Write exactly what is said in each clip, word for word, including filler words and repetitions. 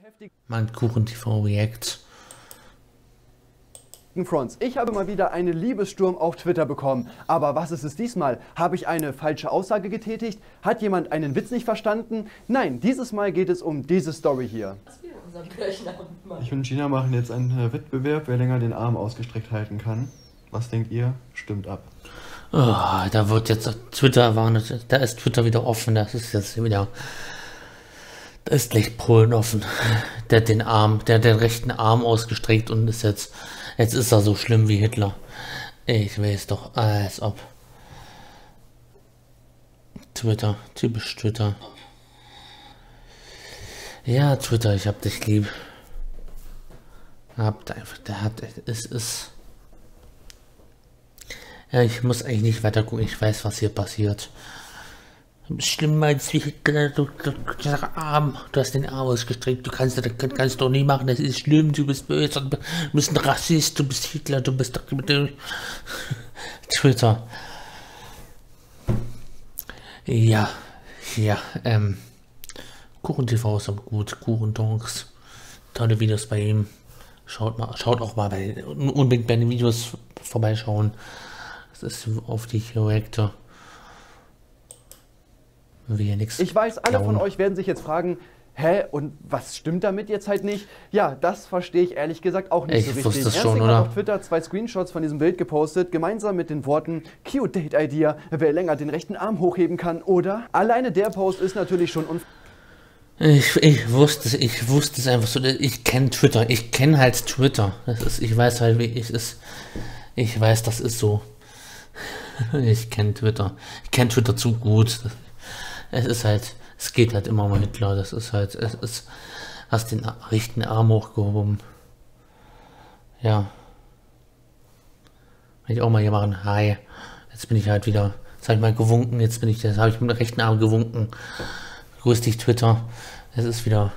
Mein Kuchen-T V-React. Fronts. Ich habe mal wieder einen Liebessturm auf Twitter bekommen. Aber was ist es diesmal? Habe ich eine falsche Aussage getätigt? Hat jemand einen Witz nicht verstanden? Nein, dieses Mal geht es um diese Story hier. Ich und Gina machen jetzt einen äh, Wettbewerb, wer länger den Arm ausgestreckt halten kann. Was denkt ihr? Stimmt ab. Oh, da wird jetzt Twitter warnet. Da ist Twitter wieder offen. Das ist jetzt wieder. Da ist gleich Polen offen. Der hat den Arm, der hat den rechten Arm ausgestreckt und ist jetzt. Jetzt ist er so schlimm wie Hitler. Ich weiß doch, als ob. Twitter, typisch Twitter. Ja, Twitter, ich hab dich lieb. Habt einfach, der hat, es ist. Ja, ich muss eigentlich nicht weiter gucken, ich weiß, was hier passiert. Schlimm als wie Hitler, du, du, du, Arm, du hast den Arm ausgestreckt, du kannst das kannst doch nicht machen, das ist schlimm, du bist böse, du bist ein Rassist, du bist Hitler, du bist doch Twitter. Ja, ja, ähm, Kuchen-T V ist aber gut, Kuchen-Talks, tolle Videos bei ihm, schaut mal, schaut auch mal bei, unbedingt bei den Videos vorbeischauen, das ist auf die Reaktor. Ich weiß, alle von euch werden sich jetzt fragen, hä, und was stimmt damit jetzt halt nicht? Ja, das verstehe ich ehrlich gesagt auch nicht ich so richtig. Wusste es Erst schon, hat oder? auf Twitter zwei Screenshots von diesem Bild gepostet, gemeinsam mit den Worten Cute Date Idea, wer länger den rechten Arm hochheben kann, oder? Alleine der Post ist natürlich schon unfair. Ich, ich wusste es, ich wusste es einfach so, ich kenne Twitter, ich kenne halt Twitter. Das ist, ich weiß halt, wie ich es, ich weiß, das ist so. Ich kenne Twitter, ich kenne Twitter zu gut. Es ist halt, es geht halt immer mal Hitler, das ist halt, es ist, hast den rechten Arm hochgehoben. Ja. Wenn ich auch mal hier machen, hi, jetzt bin ich halt wieder, jetzt habe ich mal gewunken, jetzt bin ich, jetzt habe ich mit dem rechten Arm gewunken. Grüß dich Twitter, es ist wieder,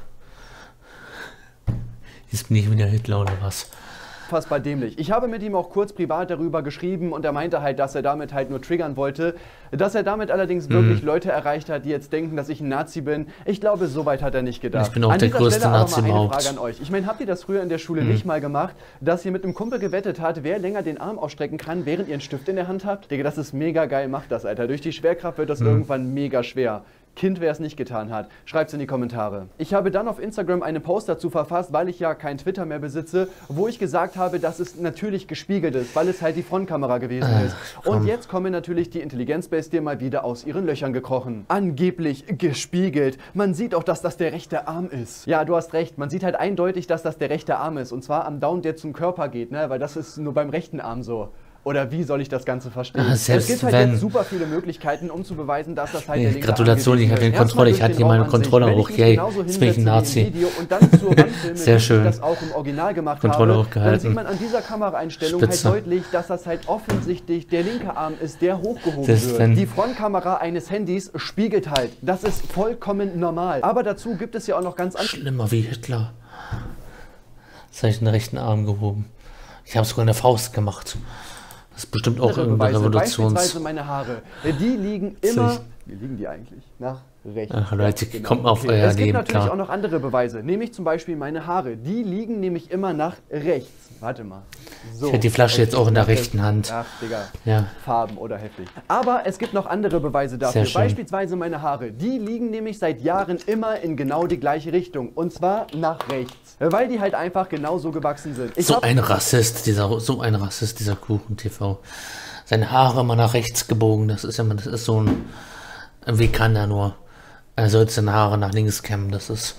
jetzt bin ich wieder Hitler oder was. Unfassbar dämlich. Ich habe mit ihm auch kurz privat darüber geschrieben und er meinte halt, dass er damit halt nur triggern wollte. Dass er damit allerdings wirklich mhm. Leute erreicht hat, die jetzt denken, dass ich ein Nazi bin. Ich glaube, so weit hat er nicht gedacht. Ich bin auch an der dieser größte Stelle Nazi aber mal eine überhaupt. Frage an euch. Ich meine, habt ihr das früher in der Schule mhm. nicht mal gemacht, dass ihr mit einem Kumpel gewettet habt, wer länger den Arm ausstrecken kann, während ihr einen Stift in der Hand habt? Digga, das ist mega geil, macht das, Alter. Durch die Schwerkraft wird das mhm. irgendwann mega schwer. Kind, wer es nicht getan hat, schreibt es in die Kommentare. Ich habe dann auf Instagram einen Post dazu verfasst, weil ich ja kein Twitter mehr besitze, wo ich gesagt habe, dass es natürlich gespiegelt ist, weil es halt die Frontkamera gewesen äh, ist. Und jetzt kommen natürlich die Intelligenzbestie mal wieder aus ihren Löchern gekrochen. Angeblich gespiegelt. Man sieht auch, dass das der rechte Arm ist. Ja, du hast recht. Man sieht halt eindeutig, dass das der rechte Arm ist. Und zwar am Daumen, der zum Körper geht, ne? Weil das ist nur beim rechten Arm so. Oder wie soll ich das Ganze verstehen? Ach, selbst es gibt halt wenn. jetzt super viele Möglichkeiten, um zu beweisen, dass das halt Nee, der linke Gratulation, ich habe den Controller, ich hatte hier meinen Controller hoch, yay, jetzt bin ich ein Nazi. Und dann zur Wand filme, sehr schön. Ich das auch im Original gemacht Controller habe, hochgehalten. dann sieht man an dieser Kameraeinstellung Spitze. halt deutlich, dass das halt offensichtlich der linke Arm ist, der hochgehoben selbst wird. wenn. Die Frontkamera eines Handys spiegelt halt. Das ist vollkommen normal. Aber dazu gibt es ja auch noch ganz andere... Schlimmer wie Hitler. Jetzt habe ich den rechten Arm gehoben. Ich habe sogar eine Faust gemacht. Das ist bestimmt auch irgendeine Revolutions... Beispielsweise meine Haare. Die liegen immer... Wie liegen die eigentlich? Nach rechts. Ach Leute, ja, genau. kommt mal auf Okay. euer Es gibt Leben, natürlich klar. auch noch andere Beweise. Nämlich zum Beispiel meine Haare. Die liegen nämlich immer nach rechts. Warte mal. So. Ich hätte die Flasche jetzt auch in der rechten Hand. Ach, Digga. Ja. Farben oder heftig. Aber es gibt noch andere Beweise dafür. Sehr schön. Beispielsweise meine Haare. Die liegen nämlich seit Jahren immer in genau die gleiche Richtung. Und zwar nach rechts. Weil die halt einfach genau so gewachsen sind. Ich So ein Rassist, dieser, so ein Rassist, dieser Kuchen-T V. Seine Haare immer nach rechts gebogen, das ist ja, das ist so ein, wie kann er nur? Er sollte seine Haare nach links kämmen, das ist,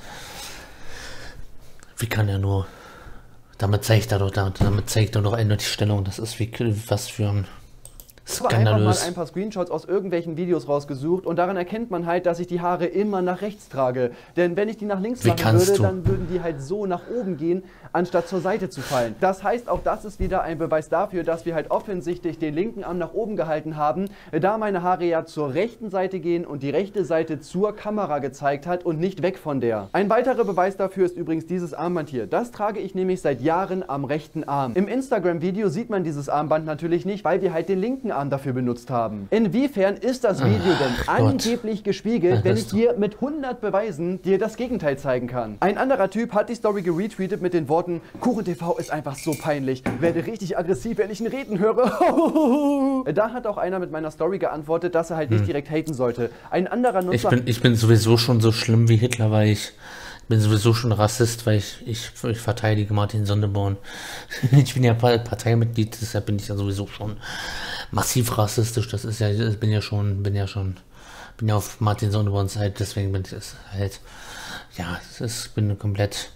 wie kann er nur? Damit zeigt er doch, damit zeigt er doch eindeutig Stellung, das ist wie, was für ein Ich habe einfach mal skandalös. ein paar Screenshots aus irgendwelchen Videos rausgesucht und daran erkennt man halt, dass ich die Haare immer nach rechts trage. Denn wenn ich die nach links Wie machen kannst würde, du? dann würden die halt so nach oben gehen, anstatt zur Seite zu fallen. Das heißt, auch das ist wieder ein Beweis dafür, dass wir halt offensichtlich den linken Arm nach oben gehalten haben, da meine Haare ja zur rechten Seite gehen und die rechte Seite zur Kamera gezeigt hat und nicht weg von der. Ein weiterer Beweis dafür ist übrigens dieses Armband hier. Das trage ich nämlich seit Jahren am rechten Arm. Im Instagram-Video sieht man dieses Armband natürlich nicht, weil wir halt den linken Arm dafür benutzt haben. Inwiefern ist das Video denn Ach, angeblich gespiegelt, wenn ich du. dir mit hundert Beweisen dir das Gegenteil zeigen kann? Ein anderer Typ hat die Story geretweetet mit den Worten: KuchenTV ist einfach so peinlich, werde richtig aggressiv, wenn ich ihn reden höre. Da hat auch einer mit meiner Story geantwortet, dass er halt nicht hm. direkt haten sollte. Ein anderer Nutzer... Ich bin, ich bin sowieso schon so schlimm wie Hitler, weil ich bin sowieso schon Rassist, weil ich, ich, ich verteidige Martin Sonneborn. Ich bin ja Parteimitglied, deshalb bin ich ja sowieso schon massiv rassistisch. Das ist ja, ich bin ja schon, bin ja schon, bin ja auf Martin Sonneborns Seite, deswegen bin ich es halt, ja, es ist, bin komplett.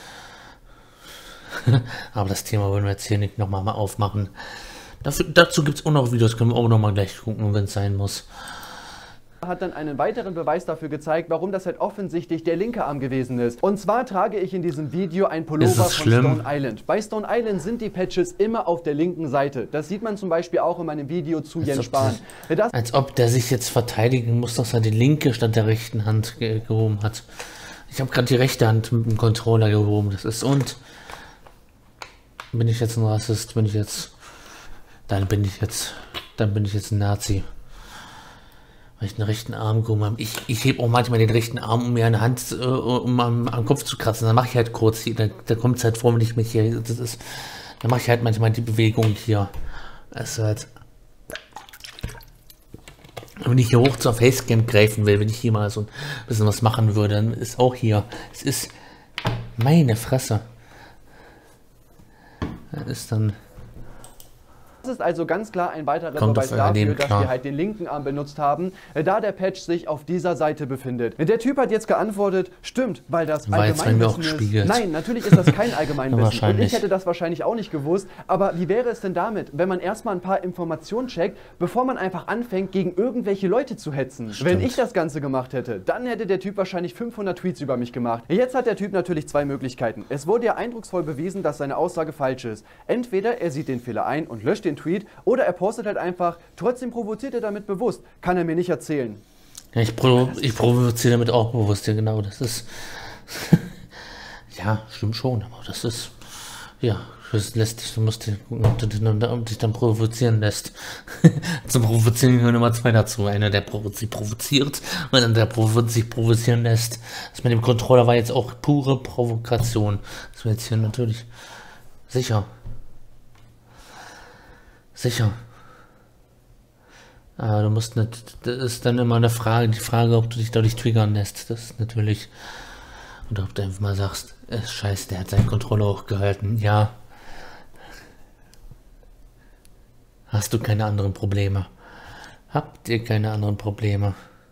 Aber das Thema wollen wir jetzt hier nicht nochmal mal aufmachen. Dafür, dazu gibt es auch noch Videos, können wir auch nochmal gleich gucken, wenn es sein muss. Hat dann einen weiteren Beweis dafür gezeigt, warum das halt offensichtlich der linke Arm gewesen ist. Und zwar trage ich in diesem Video ein Pullover von schlimm? Stone Island. Bei Stone Island sind die Patches immer auf der linken Seite. Das sieht man zum Beispiel auch in meinem Video zu als Jens Spahn. Das, als ob der sich jetzt verteidigen muss, dass er die linke statt der rechten Hand ge gehoben hat. Ich habe gerade die rechte Hand mit dem Controller gehoben. Das ist und... Bin ich jetzt ein Rassist? Bin ich jetzt... Dann bin ich jetzt... Dann bin ich jetzt ein Nazi. Weil ich den rechten Arm gehoben habe. Ich, ich hebe auch manchmal den rechten Arm, um mir eine Hand äh, um am, am Kopf zu kratzen. Dann mache ich halt kurz hier, da, da kommt es halt vor, wenn ich mich hier, das ist, dann mache ich halt manchmal die Bewegung hier. Also halt, wenn ich hier hoch zur Facecam greifen will, wenn ich hier mal so ein bisschen was machen würde, dann ist auch hier, es ist meine Fresse. Das ist dann... Das ist also ganz klar ein weiterer Kommt Beweis dafür, Leben, dass wir halt den linken Arm benutzt haben, da der Patch sich auf dieser Seite befindet. Der Typ hat jetzt geantwortet, stimmt, weil das Allgemeinwissen ist. Nein, natürlich ist das kein Allgemeinwissen. Und ich hätte das wahrscheinlich auch nicht gewusst. Aber wie wäre es denn damit, wenn man erstmal ein paar Informationen checkt, bevor man einfach anfängt, gegen irgendwelche Leute zu hetzen? Stimmt. Wenn ich das Ganze gemacht hätte, dann hätte der Typ wahrscheinlich fünfhundert Tweets über mich gemacht. Jetzt hat der Typ natürlich zwei Möglichkeiten. Es wurde ja eindrucksvoll bewiesen, dass seine Aussage falsch ist. Entweder er sieht den Fehler ein und löscht den Tweet, oder er postet halt einfach, trotzdem provoziert er damit bewusst. Kann er mir nicht erzählen. Ja, ich, provo ich provoziere damit auch bewusst, ja genau, das ist, ja, stimmt schon, aber das ist, ja, das lässt dich, du musst gucken, ob du dich dann provozieren lässt. Zum Provozieren gehören immer zwei dazu, einer, der provozi provoziert und einer, der provo sich provozieren lässt. Das mit dem Controller war jetzt auch pure Provokation. Das wäre jetzt hier natürlich sicher. Sicher. Aber du musst nicht, das ist dann immer eine Frage, die Frage, ob du dich dadurch triggern lässt. Das ist natürlich, oder ob du einfach mal sagst, äh, scheiße, der hat seinen Controller hochgehalten. Ja. Hast du keine anderen Probleme? Habt ihr keine anderen Probleme?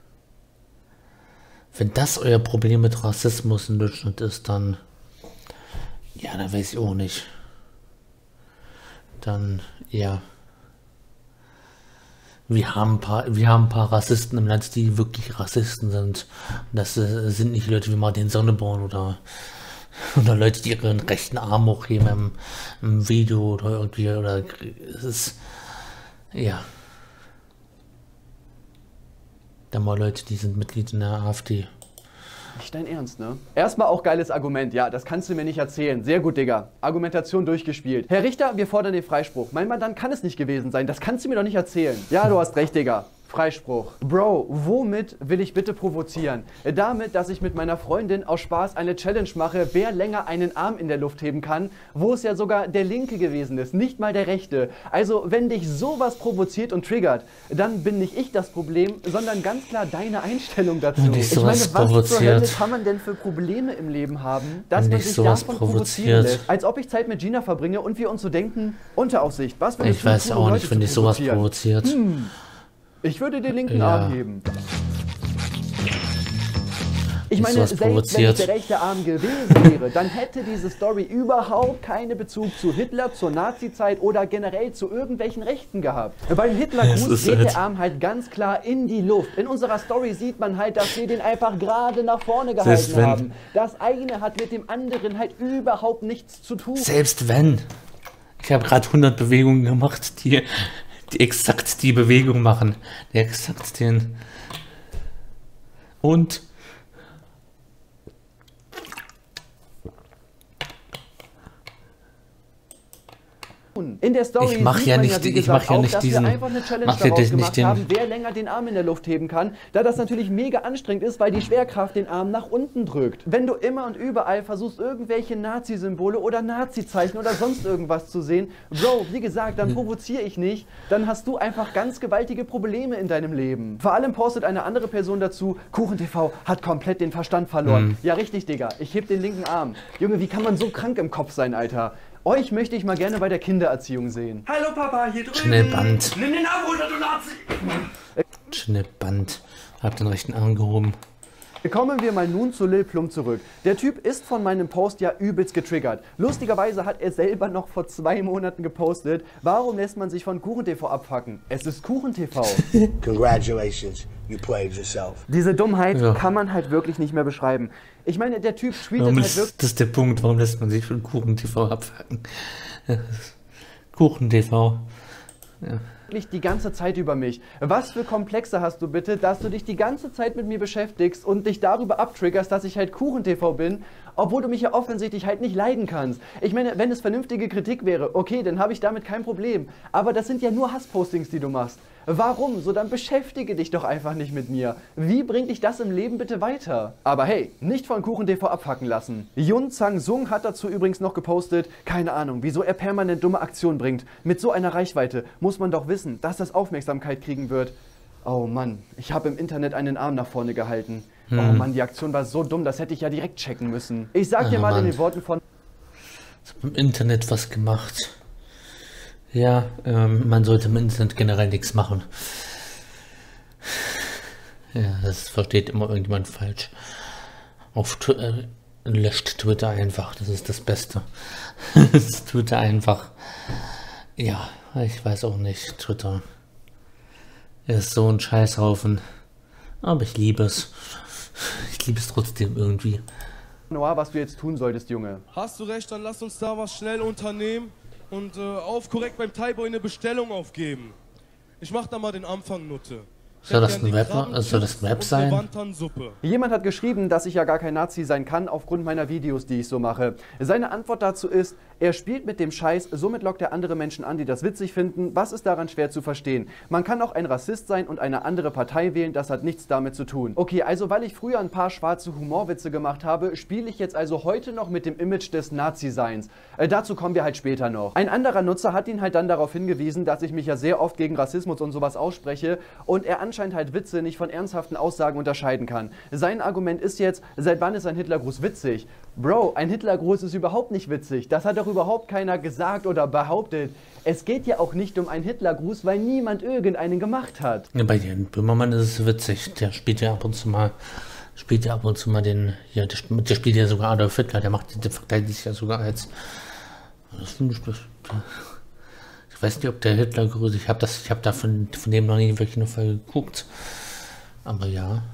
Wenn das euer Problem mit Rassismus in Deutschland ist, dann, ja, dann weiß ich auch nicht. Dann, ja. Wir haben ein paar, wir haben ein paar Rassisten im Land, die wirklich Rassisten sind. Das äh, sind nicht Leute wie Martin Sonneborn oder, oder Leute, die ihren rechten Arm hochheben im, im Video oder irgendwie, oder es ist, ja. Dann mal Leute, die sind Mitglied in der AfD. Nicht dein Ernst, ne? Erstmal auch geiles Argument. Ja, das kannst du mir nicht erzählen. Sehr gut, Digga. Argumentation durchgespielt. Herr Richter, wir fordern den Freispruch. Mein Mandant kann es nicht gewesen sein. Das kannst du mir doch nicht erzählen. Ja, du hast recht, Digga. Freispruch. Bro, womit will ich bitte provozieren? Damit, dass ich mit meiner Freundin aus Spaß eine Challenge mache, wer länger einen Arm in der Luft heben kann, wo es ja sogar der linke gewesen ist, nicht mal der rechte. Also, wenn dich sowas provoziert und triggert, dann bin nicht ich das Problem, sondern ganz klar deine Einstellung dazu. Ich meine, was provoziert. zur Hölle kann man denn für Probleme im Leben haben, dass man sich davon provozieren lässt? Als ob ich Zeit mit Gina verbringe und wir uns so denken, Unteraufsicht, was würdest Ich weiß auch nicht, wenn dich sowas provoziert. Hm. Ich würde den linken Ja. Arm heben. Ich Ist meine, sowas selbst wenn es provoziert. der rechte Arm gewesen wäre, dann hätte diese Story überhaupt keinen Bezug zu Hitler, zur Nazi-Zeit oder generell zu irgendwelchen Rechten gehabt. Beim Es Hitlergruß ist geht halt- der Arm halt ganz klar in die Luft. In unserer Story sieht man halt, dass wir den einfach gerade nach vorne gehalten Selbst wenn- haben. Das eine hat mit dem anderen halt überhaupt nichts zu tun. Selbst wenn. Ich habe gerade hundert Bewegungen gemacht, die, die exakt die Bewegung machen. Die exakt den. Und. In der Story ich mach sieht ja man nicht, ja, wie ich gesagt, mach ja auch, nicht dass diesen, wir einfach eine Challenge mach ja daraus nicht gemacht den, haben, wer länger den Arm in der Luft heben kann, da das natürlich mega anstrengend ist, weil die Schwerkraft den Arm nach unten drückt. Wenn du immer und überall versuchst, irgendwelche Nazi-Symbole oder Nazi-Zeichen oder sonst irgendwas zu sehen, Bro, wie gesagt, dann provoziere ich nicht, dann hast du einfach ganz gewaltige Probleme in deinem Leben. Vor allem postet eine andere Person dazu, KuchenTV hat komplett den Verstand verloren. Mhm. Ja, richtig, Digga, ich heb den linken Arm. Junge, wie kann man so krank im Kopf sein, Alter? Euch möchte ich mal gerne bei der Kindererziehung sehen. Hallo Papa, hier drüben. Schnippband. Nimm den Arm runter, du Nazi. Schnippband. Hab den rechten Arm gehoben. Kommen wir mal nun zu Lil Plum zurück. Der Typ ist von meinem Post ja übelst getriggert. Lustigerweise hat er selber noch vor zwei Monaten gepostet, warum lässt man sich von KuchenTV abfacken? Es ist KuchenTV. Congratulations, you played yourself. Diese Dummheit ja. kann man halt wirklich nicht mehr beschreiben. Ich meine, der Typ tweetet warum halt ist, wirklich... Das ist der Punkt, warum lässt man sich von KuchenTV abfacken? KuchenTV. Ja. Die ganze Zeit über mich. Was für Komplexe hast du bitte, dass du dich die ganze Zeit mit mir beschäftigst und dich darüber abtriggerst, dass ich halt KuchenTV bin, obwohl du mich ja offensichtlich halt nicht leiden kannst. Ich meine, wenn es vernünftige Kritik wäre, okay, dann habe ich damit kein Problem. Aber das sind ja nur Hasspostings, die du machst. Warum? So, dann beschäftige dich doch einfach nicht mit mir. Wie bringt dich das im Leben bitte weiter? Aber hey, nicht von KuchenTV abfacken lassen. Yun Zhang Sung hat dazu übrigens noch gepostet, keine Ahnung, wieso er permanent dumme Aktionen bringt. Mit so einer Reichweite muss man doch wissen, dass das Aufmerksamkeit kriegen wird. Oh Mann, ich habe im Internet einen Arm nach vorne gehalten. Hm. Oh Mann, die Aktion war so dumm, das hätte ich ja direkt checken müssen. Ich sag dir oh, mal Mann. in den Worten von... Ich habe im Internet was gemacht. Ja, ähm, man sollte im Internet generell nichts machen. Ja, das versteht immer irgendjemand falsch. Auf Twitter, äh, löscht Twitter einfach, das ist das Beste. Das ist Twitter einfach. Ja, ich weiß auch nicht, Twitter ist so ein Scheißhaufen. Aber ich liebe es. Ich liebe es trotzdem irgendwie. Noah, was du jetzt tun solltest, Junge. Hast du recht, dann lass uns da was schnell unternehmen. Und äh, auf korrekt beim Thaiboy eine Bestellung aufgeben. Ich mach da mal den Anfang, Nutte. Soll das ein Rap, soll das ein Rap sein? Jemand hat geschrieben, dass ich ja gar kein Nazi sein kann, aufgrund meiner Videos, die ich so mache. Seine Antwort dazu ist, er spielt mit dem Scheiß, somit lockt er andere Menschen an, die das witzig finden. Was ist daran schwer zu verstehen? Man kann auch ein Rassist sein und eine andere Partei wählen, das hat nichts damit zu tun. Okay, also weil ich früher ein paar schwarze Humorwitze gemacht habe, spiele ich jetzt also heute noch mit dem Image des Nazi-Seins. Äh, dazu kommen wir halt später noch. Ein anderer Nutzer hat ihn halt dann darauf hingewiesen, dass ich mich ja sehr oft gegen Rassismus und sowas ausspreche und er anscheinend halt Witze nicht von ernsthaften Aussagen unterscheiden kann. Sein Argument ist jetzt, seit wann ist ein Hitlergruß witzig? Bro, ein Hitlergruß ist überhaupt nicht witzig. Das hat doch überhaupt keiner gesagt oder behauptet. Es geht ja auch nicht um einen Hitlergruß, weil niemand irgendeinen gemacht hat. Ja, bei Jan Böhmermann ist es witzig. Der spielt ja ab und zu mal, spielt ja ab und zu mal den, ja, der, der spielt ja sogar Adolf Hitler. Der macht, der verkleidet sich ja sogar als, das finde ich, das, ich weiß nicht, ob der Hitlergruß, ich habe das, ich habe da von, von dem noch nie wirklich eine Folge geguckt. Aber ja.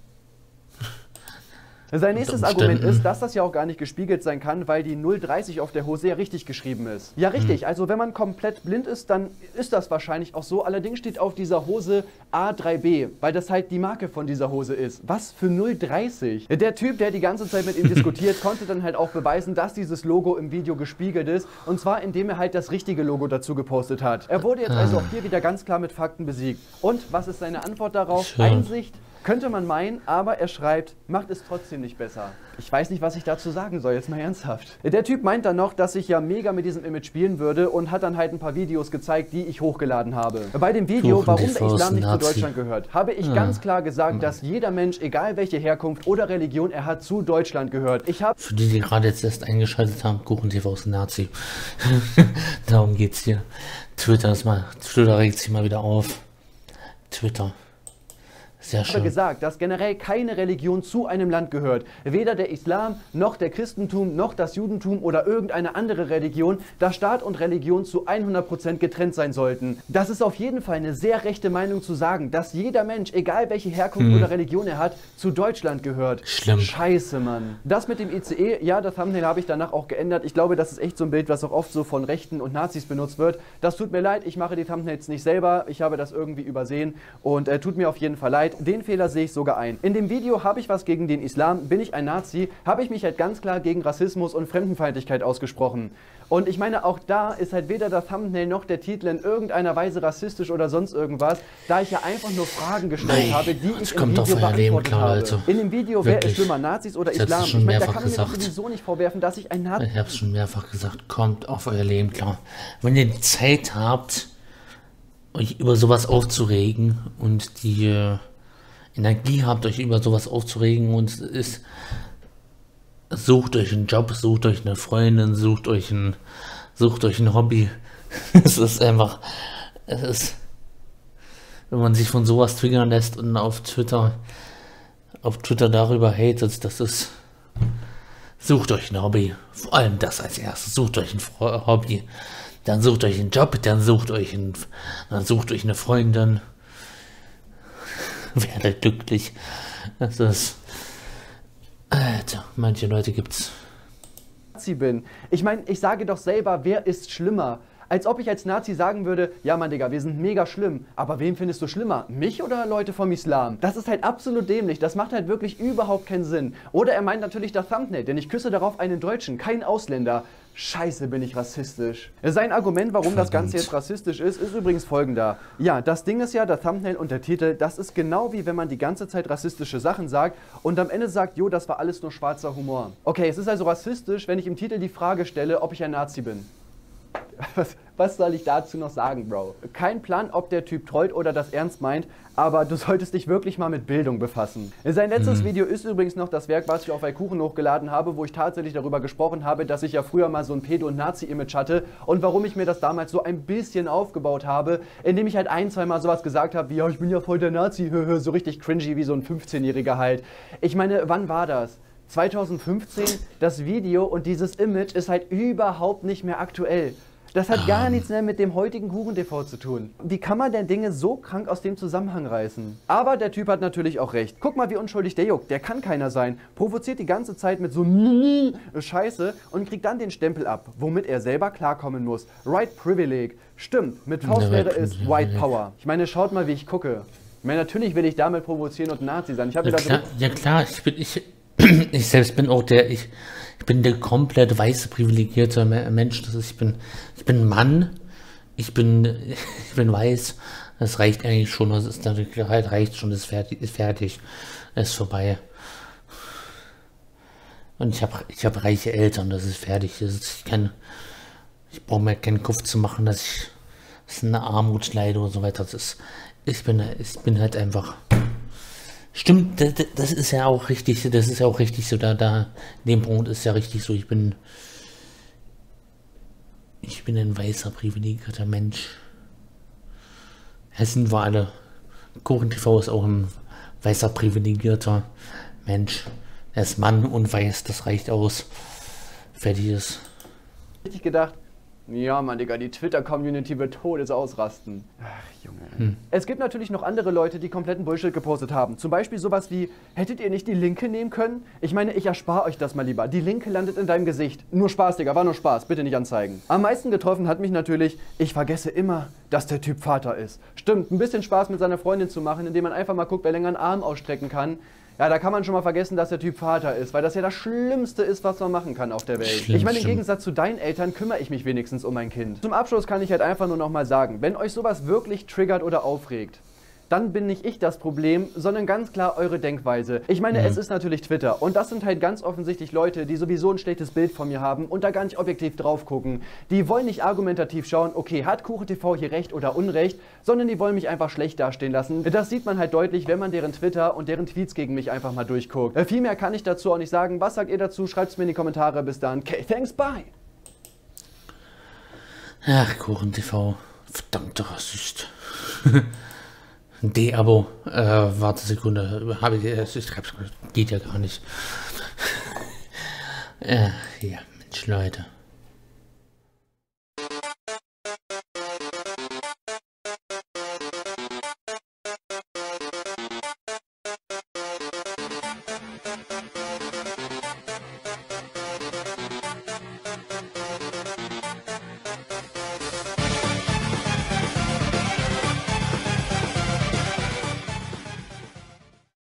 Sein nächstes Argument ist, dass das ja auch gar nicht gespiegelt sein kann, weil die null dreißig auf der Hose ja richtig geschrieben ist. Ja, richtig. Hm. Also wenn man komplett blind ist, dann ist das wahrscheinlich auch so. Allerdings steht auf dieser Hose A drei B, weil das halt die Marke von dieser Hose ist. Was für null dreißig? Der Typ, der die ganze Zeit mit ihm diskutiert, konnte dann halt auch beweisen, dass dieses Logo im Video gespiegelt ist. Und zwar, indem er halt das richtige Logo dazu gepostet hat. Er wurde jetzt also auch hier wieder ganz klar mit Fakten besiegt. Und was ist seine Antwort darauf? Schön. Einsicht. Könnte man meinen, aber er schreibt, macht es trotzdem nicht besser. Ich weiß nicht, was ich dazu sagen soll, jetzt mal ernsthaft. Der Typ meint dann noch, dass ich ja mega mit diesem Image spielen würde und hat dann halt ein paar Videos gezeigt, die ich hochgeladen habe. Bei dem Video, warum der Islam nicht zu Deutschland gehört, habe ich ja. ganz klar gesagt, dass jeder Mensch, egal welche Herkunft oder Religion er hat, zu Deutschland gehört. Ich habe Für die, die gerade jetzt erst eingeschaltet haben, KuchenTV ist ein Nazi. Darum geht's hier. Twitter ist mal, Twitter regt sich mal wieder auf. Twitter. Sehr schön. Ich habe gesagt, dass generell keine Religion zu einem Land gehört. Weder der Islam, noch der Christentum, noch das Judentum oder irgendeine andere Religion, da Staat und Religion zu hundert Prozent getrennt sein sollten. Das ist auf jeden Fall eine sehr rechte Meinung zu sagen, dass jeder Mensch, egal welche Herkunft hm. oder Religion er hat, zu Deutschland gehört. Schlimm. Scheiße, Mann. Das mit dem I C E, ja, das Thumbnail habe ich danach auch geändert. Ich glaube, das ist echt so ein Bild, was auch oft so von Rechten und Nazis benutzt wird. Das tut mir leid, ich mache die Thumbnails nicht selber. Ich habe das irgendwie übersehen und äh, tut mir auf jeden Fall leid. Wahrheit, den Fehler sehe ich sogar ein. In dem Video habe ich was gegen den Islam, bin ich ein Nazi, habe ich mich halt ganz klar gegen Rassismus und Fremdenfeindlichkeit ausgesprochen. Und ich meine, auch da ist halt weder das Thumbnail noch der Titel in irgendeiner Weise rassistisch oder sonst irgendwas, da ich ja einfach nur Fragen gestellt Nein, habe, die ich im kommt Video auf euer Leben beantwortet klar, habe. Leute. In dem Video, wer ist schlimmer, Nazis oder Ich hab's Islam? schon Ich meine, da mehrfach kann man mir doch gesagt. sowieso nicht vorwerfen, dass ich ein Nazi Ich habe es schon mehrfach gesagt, kommt auf euer Leben klar. Wenn ihr die Zeit habt, euch über sowas aufzuregen und die äh, Energie habt, euch über sowas aufzuregen und es ist, sucht euch einen Job, sucht euch eine Freundin, sucht euch ein, sucht euch ein Hobby. Es ist einfach, es ist, wenn man sich von sowas triggern lässt und auf Twitter, auf Twitter darüber hatet, das ist, sucht euch ein Hobby, vor allem das als erstes, sucht euch ein Fro- Hobby, dann sucht euch einen Job, dann sucht euch ein, dann sucht euch eine Freundin, werdet glücklich, das ist, Alter, manche Leute gibt's. Nazi bin. Ich meine, ich sage doch selber, wer ist schlimmer? Als ob ich als Nazi sagen würde, ja Mann Digga, wir sind mega schlimm, aber wen findest du schlimmer? Mich oder Leute vom Islam? Das ist halt absolut dämlich, das macht halt wirklich überhaupt keinen Sinn. Oder er meint natürlich das Thumbnail, denn ich küsse darauf einen Deutschen, keinen Ausländer. Scheiße, bin ich rassistisch. Sein Argument, warum das Ganze jetzt rassistisch ist, ist übrigens folgender. Ja, das Ding ist ja, der Thumbnail und der Titel, das ist genau wie wenn man die ganze Zeit rassistische Sachen sagt und am Ende sagt, jo, das war alles nur schwarzer Humor. Okay, es ist also rassistisch, wenn ich im Titel die Frage stelle, ob ich ein Nazi bin. Was, was soll ich dazu noch sagen, Bro? Kein Plan, ob der Typ trollt oder das ernst meint, aber du solltest dich wirklich mal mit Bildung befassen. Sein letztes mhm. Video ist übrigens noch das Werk, was ich auf Kuchen hochgeladen habe, wo ich tatsächlich darüber gesprochen habe, dass ich ja früher mal so ein Pedo- und Nazi-Image hatte und warum ich mir das damals so ein bisschen aufgebaut habe, indem ich halt ein, zwei Mal sowas gesagt habe, wie, ja, ich bin ja voll der Nazi, so richtig cringy wie so ein fünfzehnjähriger halt. Ich meine, wann war das? zweitausendfünfzehn, das Video und dieses Image ist halt überhaupt nicht mehr aktuell. Das hat gar nichts mehr mit dem heutigen Kuchen-T V zu tun. Wie kann man denn Dinge so krank aus dem Zusammenhang reißen? Aber der Typ hat natürlich auch recht. Guck mal, wie unschuldig der juckt. Der kann keiner sein. Provoziert die ganze Zeit mit so Scheiße und kriegt dann den Stempel ab, womit er selber klarkommen muss. Right Privilege. Stimmt, mit Faust wäre es White Power. Ich meine, schaut mal, wie ich gucke. Ich meine, natürlich will ich damit provozieren und Nazi sein. Ich habe Ja, wieder klar, so ja klar, ich bin, ich, ich selbst bin auch der, ich, ich bin der komplett weiße, privilegierte Me- Mensch. Das ist, ich bin, ich bin Mann, ich bin, ich bin weiß. Das reicht eigentlich schon, das ist dann halt reicht schon, ist fertig, ist fertig, ist vorbei. Und ich habe, ich habe reiche Eltern, das ist fertig. Das ist, ich kann, ich brauche mir keinen Kopf zu machen, dass ich, dass eine Armut leide und so weiter. Das ist, ich bin, ich bin halt einfach. Stimmt, das, das ist ja auch richtig, das ist ja auch richtig so, da, da, in dem Punkt ist ja richtig so, ich bin, ich bin ein weißer, privilegierter Mensch. Es sind wir alle. Kuchen-T V ist auch ein weißer, privilegierter Mensch. Er ist Mann und weiß, das reicht aus. Fertig ist. richtig gedacht, ja Mann, Digga, die Twitter-Community wird todes ausrasten. Ach, Junge. Hm. Es gibt natürlich noch andere Leute, die kompletten Bullshit gepostet haben. Zum Beispiel sowas wie, hättet ihr nicht die Linke nehmen können? Ich meine, ich erspare euch das mal lieber. Die Linke landet in deinem Gesicht. Nur Spaß, Digga, war nur Spaß. Bitte nicht anzeigen. Am meisten getroffen hat mich natürlich, ich vergesse immer, dass der Typ Vater ist. Stimmt, ein bisschen Spaß mit seiner Freundin zu machen, indem man einfach mal guckt, wer länger einen Arm ausstrecken kann. Ja, da kann man schon mal vergessen, dass der Typ Vater ist, weil das ja das Schlimmste ist, was man machen kann auf der Welt. Schlimm, ich meine, im schlimm. Gegensatz zu deinen Eltern kümmere ich mich wenigstens um mein Kind. Zum Abschluss kann ich halt einfach nur noch mal sagen, wenn euch sowas wirklich triggert oder aufregt, dann bin nicht ich das Problem, sondern ganz klar eure Denkweise. Ich meine, mhm. es ist natürlich Twitter und das sind halt ganz offensichtlich Leute, die sowieso ein schlechtes Bild von mir haben und da gar nicht objektiv drauf gucken. Die wollen nicht argumentativ schauen, okay, hat Kuchen-T V hier Recht oder Unrecht, sondern die wollen mich einfach schlecht dastehen lassen. Das sieht man halt deutlich, wenn man deren Twitter und deren Tweets gegen mich einfach mal durchguckt. Äh, viel mehr kann ich dazu auch nicht sagen. Was sagt ihr dazu? Schreibt es mir in die Kommentare. Bis dann. Okay, thanks, bye. Ach, Kuchen-T V. Verdammter Rassist. Ein D-Abo. Äh, warte Sekunde. Habe ich, ich schreib's, geht ja gar nicht. äh, ja, Mensch, Leute.